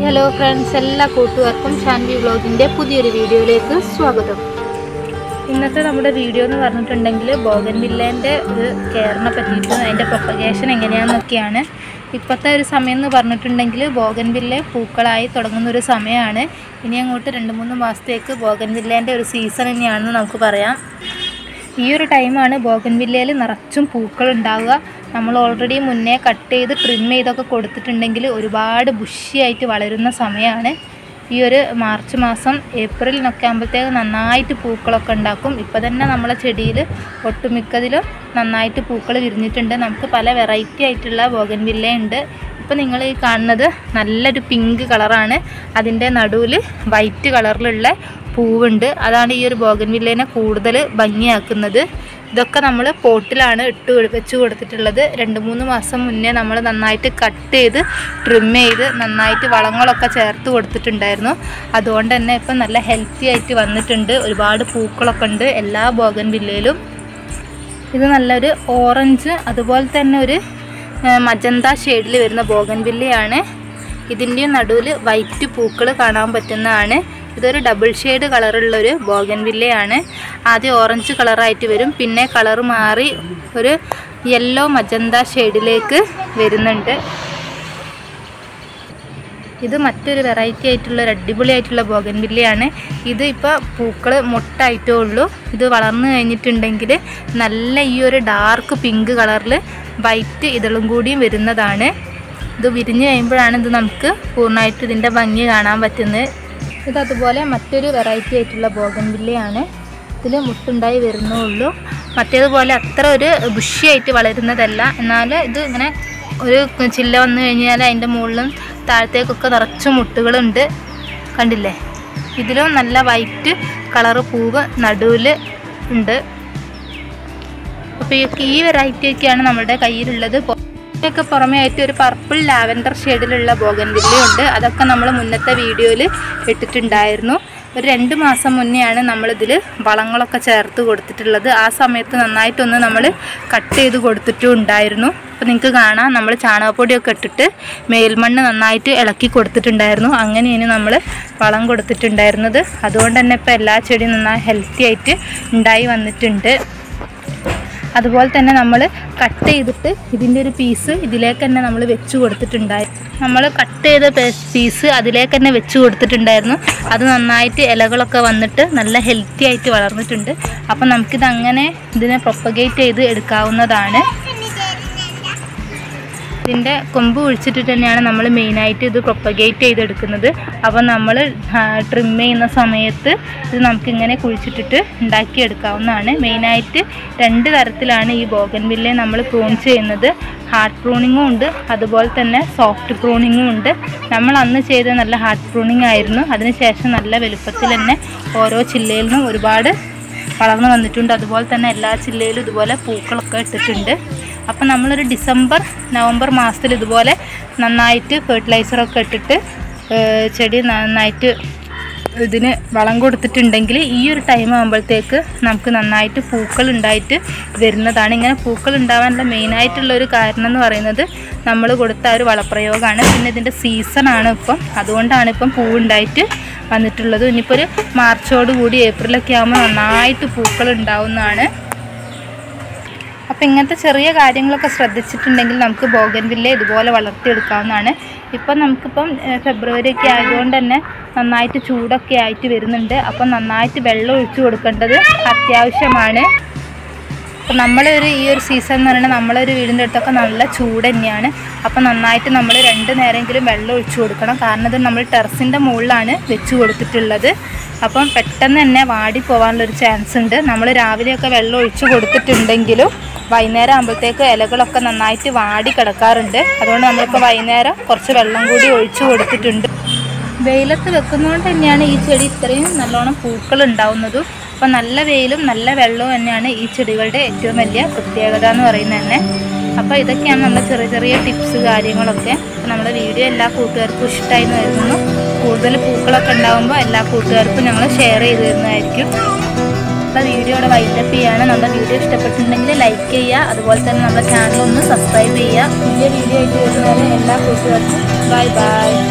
Hello friends, എല്ലാ കൂട്ടുകാർക്കും ഷാൻവി വ്ലോഗിൻ്റെ പുതിയൊരു വീഡിയോയിലേക്ക് സ്വാഗതം. ഇന്നത്തെ നമ്മുടെ വീഡിയോ എന്ന് പറഞ്ഞിട്ടുണ്ടെങ്കിൽ ബോഗൻവില്ലേൻ്റെ ഒരു കെയറിനെ പറ്റിയിട്ടും അതിൻ്റെ പ്രൊപ്പഗേഷൻ എങ്ങനെയാണെന്നൊക്കെയാണ്. ഇപ്പോഴത്തെ ഒരു സമയം എന്ന് പറഞ്ഞിട്ടുണ്ടെങ്കിൽ ബോഗൻവില്ല പൂക്കളായി തുടങ്ങുന്നൊരു സമയമാണ്. ഇനി അങ്ങോട്ട് 2-3 മാസത്തേക്ക് ബോഗൻവില്ലേൻ്റെ ഒരു സീസൺ തന്നെയാണെന്ന് നമുക്ക് പറയാം. ഈ ഒരു ടൈമാണ് ബോഗൻവില്ലയിൽ നിറച്ചും പൂക്കൾ ഉണ്ടാവുക. നമ്മൾ ഓൾറെഡി മുന്നേ കട്ട് ചെയ്ത് ട്രിം ചെയ്തൊക്കെ കൊടുത്തിട്ടുണ്ടെങ്കിൽ ഒരുപാട് ബുഷിയായിട്ട് വളരുന്ന സമയമാണ്. ഈ ഒരു മാർച്ച് മാസം ഏപ്രിലിനൊക്കെ ആകുമ്പോഴത്തേക്ക് നന്നായിട്ട് പൂക്കളൊക്കെ ഉണ്ടാക്കും. ഇപ്പോൾ തന്നെ നമ്മളെ ചെടിയിൽ ഒട്ടുമിക്കതിലും നന്നായിട്ട് പൂക്കൾ വിരിഞ്ഞിട്ടുണ്ട്. നമുക്ക് പല വെറൈറ്റി ആയിട്ടുള്ള ബോഗൻവില്ല ഉണ്ട്. ഇപ്പോൾ നിങ്ങൾ ഈ കാണുന്നത് നല്ലൊരു പിങ്ക് കളറാണ്. അതിൻ്റെ നടുവിൽ വൈറ്റ് കളറിലുള്ള പൂവുണ്ട്. അതാണ് ഈ ഒരു ബോഗൻവില്ലേനെ കൂടുതൽ ഭംഗിയാക്കുന്നത്. ഇതൊക്കെ നമ്മൾ പോട്ടിലാണ് വെച്ച് കൊടുത്തിട്ടുള്ളത്. 2-3 മാസം മുന്നേ നമ്മൾ നന്നായിട്ട് കട്ട് ചെയ്ത് ട്രിം ചെയ്ത് നന്നായിട്ട് വളങ്ങളൊക്കെ ചേർത്ത് കൊടുത്തിട്ടുണ്ടായിരുന്നു. അതുകൊണ്ട് തന്നെ ഇപ്പം നല്ല ഹെൽത്തി ആയിട്ട് വന്നിട്ടുണ്ട്. ഒരുപാട് പൂക്കളൊക്കെ ഉണ്ട് എല്ലാ ബോഗൻവില്ലയിലും. ഇത് നല്ലൊരു ഓറഞ്ച് അതുപോലെ തന്നെ ഒരു മജന്ത ഷെയ്ഡിൽ വരുന്ന ബോഗൻവില്ലയാണ്. ഇതിൻ്റെ നടുവിൽ വൈറ്റ് പൂക്കൾ കാണാൻ പറ്റുന്നതാണ്. ഇതൊരു ഡബിൾ ഷെയ്ഡ് കളറുള്ളൊരു ബോഗൻവില്ലയാണ്. ആദ്യം ഓറഞ്ച് കളറായിട്ട് വരും, പിന്നെ കളറ് മാറി ഒരു യെല്ലോ മജന്ത ഷെയ്ഡിലേക്ക് വരുന്നുണ്ട്. ഇത് മറ്റൊരു വെറൈറ്റി ആയിട്ടുള്ളൊരു അടിപൊളിയായിട്ടുള്ള ബോഗൻവില്ലയാണ്. ഇത് ഇപ്പോൾ പൂക്കൾ മൊട്ടായിട്ടേ ഉള്ളൂ. ഇത് വളർന്നു കഴിഞ്ഞിട്ടുണ്ടെങ്കിൽ നല്ല ഈ ഒരു ഡാർക്ക് പിങ്ക് കളറിൽ വൈറ്റ് ഇതളും കൂടിയും വരുന്നതാണ്. ഇത് വിരിഞ്ഞ് കഴിയുമ്പോഴാണ് ഇത് നമുക്ക് പൂർണ്ണമായിട്ട് ഇതിൻ്റെ ഭംഗി കാണാൻ പറ്റുന്നത്. ഇതതുപോലെ മറ്റൊരു വെറൈറ്റി ആയിട്ടുള്ള ബോഗൻവില്ലയാണ്. ഇതിൽ മുട്ടുണ്ടായി വരുന്നുള്ളൂ. മറ്റേതുപോലെ അത്ര ഒരു ബുഷിയായിട്ട് വളരുന്നതല്ല. എന്നാൽ ഇത് ഇങ്ങനെ ഒരു ചില്ല വന്നു കഴിഞ്ഞാൽ അതിൻ്റെ മുകളിലും താഴത്തേക്കൊക്കെ നിറച്ച് മുട്ടുകളുണ്ട്. കണ്ടില്ലേ? ഇതിലും നല്ല വൈറ്റ് കളറ് പൂവ് നടുവിൽ ഉണ്ട്. അപ്പോൾ ഈ വെറൈറ്റിയൊക്കെയാണ് നമ്മുടെ കയ്യിലുള്ളത്. ഇതിനൊക്കെ പുറമേ ആയിട്ട് ഒരു പർപ്പിൾ ലാവൻഡർ ഷെയ്ഡിലുള്ള ബോഗൻവില്ലയുണ്ട്. അതൊക്കെ നമ്മൾ മുന്നത്തെ വീഡിയോയിൽ ഇട്ടിട്ടുണ്ടായിരുന്നു. ഒരു 2 മാസം മുന്നെയാണ് നമ്മളിതിൽ വളങ്ങളൊക്കെ ചേർത്ത് കൊടുത്തിട്ടുള്ളത്. ആ സമയത്ത് നന്നായിട്ടൊന്ന് നമ്മൾ കട്ട് ചെയ്ത് കൊടുത്തിട്ടും ഉണ്ടായിരുന്നു. അപ്പോൾ നിങ്ങൾക്ക് കാണാം, നമ്മൾ ചാണകപ്പൊടിയൊക്കെ ഇട്ടിട്ട് മേൽമണ്ണ് നന്നായിട്ട് ഇളക്കി കൊടുത്തിട്ടുണ്ടായിരുന്നു. അങ്ങനെയാണ് നമ്മൾ വളം കൊടുത്തിട്ടുണ്ടായിരുന്നത്. അതുകൊണ്ട് തന്നെ ഇപ്പോൾ എല്ലാ ചെടിയും നന്നായി ഹെൽത്തി ആയിട്ട് ഉണ്ടായി വന്നിട്ടുണ്ട്. അതുപോലെ തന്നെ നമ്മൾ കട്ട് ചെയ്തിട്ട് ഇതിൻ്റെ ഒരു പീസ് ഇതിലേക്ക് തന്നെ നമ്മൾ വെച്ച് കൊടുത്തിട്ടുണ്ടായിരുന്നു. നമ്മൾ കട്ട് ചെയ്ത പീസ് അതിലേക്ക് തന്നെ വെച്ച് കൊടുത്തിട്ടുണ്ടായിരുന്നു. അത് നന്നായിട്ട് ഇലകളൊക്കെ വന്നിട്ട് നല്ല ഹെൽത്തി ആയിട്ട് വളർന്നിട്ടുണ്ട്. അപ്പം നമുക്കിത് അങ്ങനെ ഇതിനെ പ്രൊപ്പഗേറ്റ് ചെയ്ത് എടുക്കാവുന്നതാണ്. ഇതിൻ്റെ കൊമ്പ് ഒഴിച്ചിട്ട് തന്നെയാണ് നമ്മൾ മെയിനായിട്ട് ഇത് പ്രൊപ്പഗേറ്റ് ചെയ്തെടുക്കുന്നത്. അപ്പോൾ നമ്മൾ ട്രിം ചെയ്യുന്ന സമയത്ത് ഇത് നമുക്കിങ്ങനെ കുഴിച്ചിട്ടിട്ട് ഉണ്ടാക്കിയെടുക്കാവുന്നതാണ്. മെയിനായിട്ട് 2 തരത്തിലാണ് ഈ ബോഗൻവില്ല നമ്മൾ പ്രൂൺ ചെയ്യുന്നത്. ഹാർഡ് പ്രൂണിങ്ങും ഉണ്ട്, അതുപോലെ തന്നെ സോഫ്റ്റ് പ്രൂണിങ്ങും ഉണ്ട്. നമ്മൾ അന്ന് ചെയ്ത നല്ല ഹാർഡ് പ്രൂണിങ് ആയിരുന്നു. അതിനുശേഷം നല്ല വലുപ്പത്തിൽ തന്നെ ഓരോ ചില്ലയിൽ നിന്നും ഒരുപാട് വളർന്നു വന്നിട്ടുണ്ട്. അതുപോലെ തന്നെ എല്ലാ ചില്ലയിലും ഇതുപോലെ പൂക്കളൊക്കെ ഇട്ടിട്ടുണ്ട്. അപ്പം നമ്മളൊരു നവംബർ മാസത്തിൽ ഇതുപോലെ നന്നായിട്ട് ഫെർട്ടിലൈസറൊക്കെ ഇട്ടിട്ട് ചെടി നന്നായിട്ട് ഇതിന് വളം കൊടുത്തിട്ടുണ്ടെങ്കിൽ ഈ ഒരു ടൈം ആകുമ്പോഴത്തേക്ക് നമുക്ക് നന്നായിട്ട് പൂക്കൾ ഉണ്ടായിട്ട് വരുന്നതാണ്. ഇങ്ങനെ പൂക്കൾ ഉണ്ടാകാനുള്ള മെയിനായിട്ടുള്ളൊരു കാരണം എന്ന് പറയുന്നത് നമ്മൾ കൊടുത്ത ഒരു വളപ്രയോഗമാണ്. പിന്നെ ഇതിൻ്റെ സീസണാണ് ഇപ്പം, അതുകൊണ്ടാണ് ഇപ്പം പൂവുണ്ടായിട്ട് വന്നിട്ടുള്ളത്. ഇനിയിപ്പോൾ ഒരു മാർച്ചോടുകൂടി ഏപ്രിലൊക്കെ ആകുമ്പോൾ നന്നായിട്ട് പൂക്കൾ ഉണ്ടാവുന്നതാണ്. അപ്പോൾ ഇങ്ങനത്തെ ചെറിയ കാര്യങ്ങളൊക്കെ ശ്രദ്ധിച്ചിട്ടുണ്ടെങ്കിൽ നമുക്ക് ബോഗൻവില്ല ഇതുപോലെ വളർത്തിയെടുക്കാവുന്നതാണ്. ഇപ്പം നമുക്കിപ്പം ഫെബ്രുവരി ഒക്കെ ആയതുകൊണ്ട് തന്നെ നന്നായിട്ട് ചൂടൊക്കെ ആയിട്ട് വരുന്നുണ്ട്. അപ്പം നന്നായിട്ട് വെള്ളം ഒഴിച്ചു കൊടുക്കേണ്ടത് അത്യാവശ്യമാണ്. അപ്പം ഈ ഒരു സീസൺ എന്ന് പറയുന്നത് നമ്മളൊരു വീടിൻ്റെ അടുത്തൊക്കെ നല്ല ചൂട് തന്നെയാണ്. അപ്പം നന്നായിട്ട് നമ്മൾ 2 നേരമെങ്കിലും വെള്ളം ഒഴിച്ചു കൊടുക്കണം. കാരണം ഇത് നമ്മൾ ടെറസിൻ്റെ മുകളിലാണ് വെച്ച് കൊടുത്തിട്ടുള്ളത്. അപ്പം പെട്ടെന്ന് തന്നെ വാടി പോകാനുള്ളൊരു ചാൻസ് ഉണ്ട്. നമ്മൾ രാവിലെയൊക്കെ വെള്ളം ഒഴിച്ചു കൊടുത്തിട്ടുണ്ടെങ്കിലും വൈകുന്നേരം ആകുമ്പോഴത്തേക്ക് ഇലകളൊക്കെ നന്നായിട്ട് വാടി കിടക്കാറുണ്ട്. അതുകൊണ്ട് നമ്മളിപ്പോൾ വൈകുന്നേരം കുറച്ച് വെള്ളം കൂടി ഒഴിച്ചു കൊടുത്തിട്ടുണ്ട്. വെയിലത്ത് വെക്കുന്നതുകൊണ്ട് തന്നെയാണ് ഈ ചെടി ഇത്രയും നല്ലോണം പൂക്കൾ ഉണ്ടാവുന്നതും. അപ്പോൾ നല്ല വെയിലും നല്ല വെള്ളവും തന്നെയാണ് ഈ ചെടികളുടെ ഏറ്റവും വലിയ പ്രത്യേകത എന്ന് പറയുന്നത് തന്നെ. അപ്പോൾ ഇതൊക്കെയാണ് നമ്മുടെ ചെറിയ ടിപ്സ് കാര്യങ്ങളൊക്കെ. അപ്പോൾ നമ്മുടെ വീഡിയോ എല്ലാ കൂട്ടുകാർക്കും ഇഷ്ടമായി എന്ന് കരുതുന്നു. കൂടുതൽ പൂക്കളൊക്കെ ഉണ്ടാകുമ്പോൾ എല്ലാ കൂട്ടുകാർക്കും ഞങ്ങൾ ഷെയർ ചെയ്ത് തരുന്നതായിരിക്കും. അപ്പോൾ വീഡിയോയുടെ വൈൻഡപ്പ് ചെയ്യാണ്. നമ്മുടെ വീഡിയോ ഇഷ്ടപ്പെട്ടിട്ടുണ്ടെങ്കിൽ ലൈക്ക് ചെയ്യുക. അതുപോലെ തന്നെ നമ്മുടെ ചാനൽ ഒന്ന് സബ്സ്ക്രൈബ് ചെയ്യുക. പുതിയ വീഡിയോ ആയിട്ട് വരുന്നവരെ എല്ലാ കൂട്ടുകാർക്കും ബൈ.